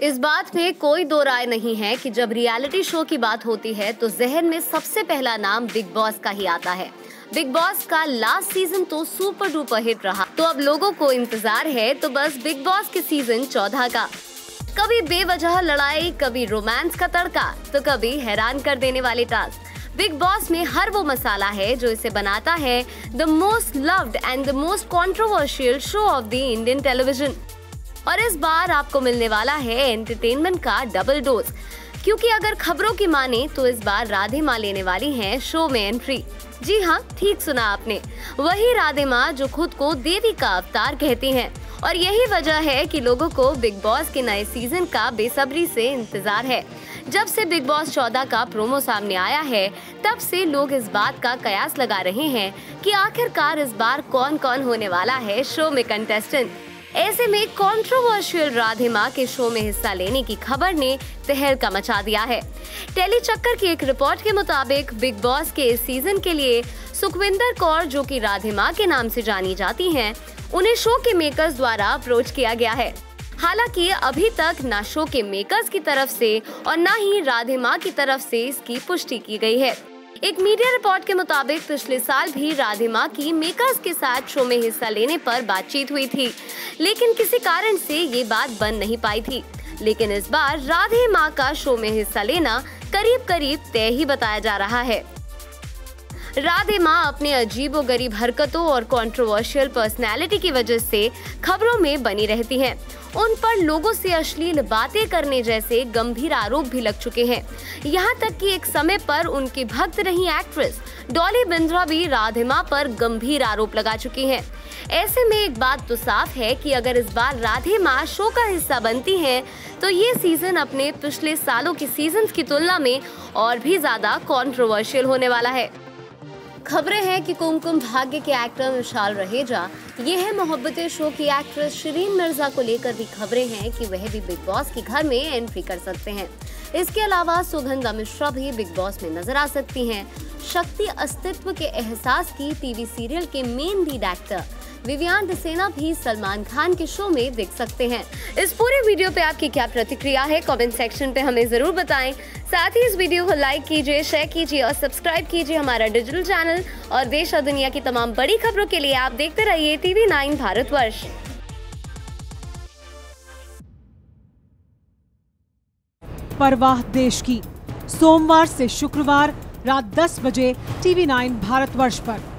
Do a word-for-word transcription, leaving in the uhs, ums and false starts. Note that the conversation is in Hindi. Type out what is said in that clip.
इस बात में कोई दो राय नहीं है कि जब रियलिटी शो की बात होती है तो जहन में सबसे पहला नाम बिग बॉस का ही आता है। बिग बॉस का लास्ट सीजन तो सुपर डुपर हिट रहा, तो अब लोगों को इंतजार है तो बस बिग बॉस के सीजन चौदह का। कभी बेवजह लड़ाई, कभी रोमांस का तड़का, तो कभी हैरान कर देने वाले टास्क। बिग बॉस में हर वो मसाला है जो इसे बनाता है the most loved and the most controversial show of the Indian television. और इस बार आपको मिलने वाला है एंटरटेनमेंट का डबल डोज, क्योंकि अगर खबरों की माने तो इस बार राधे माँ लेने वाली हैं शो में एंट्री। जी हाँ, ठीक सुना आपने, वही राधे माँ जो खुद को देवी का अवतार कहती हैं। और यही वजह है कि लोगों को बिग बॉस के नए सीजन का बेसब्री से इंतजार है। जब से बिग बॉस चौदह का प्रोमो सामने आया है, तब से लोग इस बात का कयास लगा रहे हैं कि आखिरकार इस बार कौन कौन होने वाला है शो में कंटेस्टेंट। ऐसे में कंट्रोवर्शियल राधे माँ के शो में हिस्सा लेने की खबर ने तहलका मचा दिया है। टेली चक्कर की एक रिपोर्ट के मुताबिक बिग बॉस के इस सीजन के लिए सुखविंदर कौर, जो कि राधे माँ के नाम से जानी जाती हैं, उन्हें शो के मेकर्स द्वारा अप्रोच किया गया है। हालांकि अभी तक ना शो के मेकर्स की तरफ से और ना ही राधे माँ की तरफ से इसकी पुष्टि की गई है। एक मीडिया रिपोर्ट के मुताबिक पिछले साल भी राधे माँ की मेकर्स के साथ शो में हिस्सा लेने पर बातचीत हुई थी, लेकिन किसी कारण से ये बात बन नहीं पाई थी। लेकिन इस बार राधे माँ का शो में हिस्सा लेना करीब करीब तय ही बताया जा रहा है। राधे माँ अपने अजीबोगरीब हरकतों और कंट्रोवर्शियल पर्सनैलिटी की वजह से खबरों में बनी रहती हैं। उन पर लोगों से अश्लील बातें करने जैसे गंभीर आरोप भी लग चुके हैं। यहाँ तक कि एक समय पर उनकी भक्त रही एक्ट्रेस डॉली बिंद्रा भी राधे माँ पर गंभीर आरोप लगा चुकी हैं। ऐसे में एक बात तो साफ है कि अगर इस बार राधे माँ शो का हिस्सा बनती हैं, तो ये सीजन अपने पिछले सालों के सीजन्स की तुलना में और भी ज्यादा कंट्रोवर्शियल होने वाला है। खबरें हैं कि कुमकुम भाग्य के एक्टर विशाल रहेजा, ये है मोहब्बतें शो की एक्ट्रेस शिरीन मिर्जा को लेकर भी खबरें हैं कि वह भी बिग बॉस के घर में एंट्री कर सकते हैं। इसके अलावा सुगंधा मिश्रा भी बिग बॉस में नजर आ सकती हैं। शक्ति अस्तित्व के एहसास की टीवी सीरियल के main lead actor Vivian Dsena भी सलमान खान के शो में दिख सकते हैं। इस पूरे वीडियो पे आपकी क्या प्रतिक्रिया है, कमेंट सेक्शन पे हमें जरूर बताएं। साथ ही इस वीडियो को लाइक कीजिए, शेयर कीजिए और सब्सक्राइब कीजिए हमारा डिजिटल चैनल। और देश और दुनिया की तमाम बड़ी खबरों के लिए आप देखते रहिए टीवी नाइन भारतवर्ष। परवाह देश की, सोमवार से शुक्रवार रात दस बजे टीवी नाइन भारतवर्ष पर।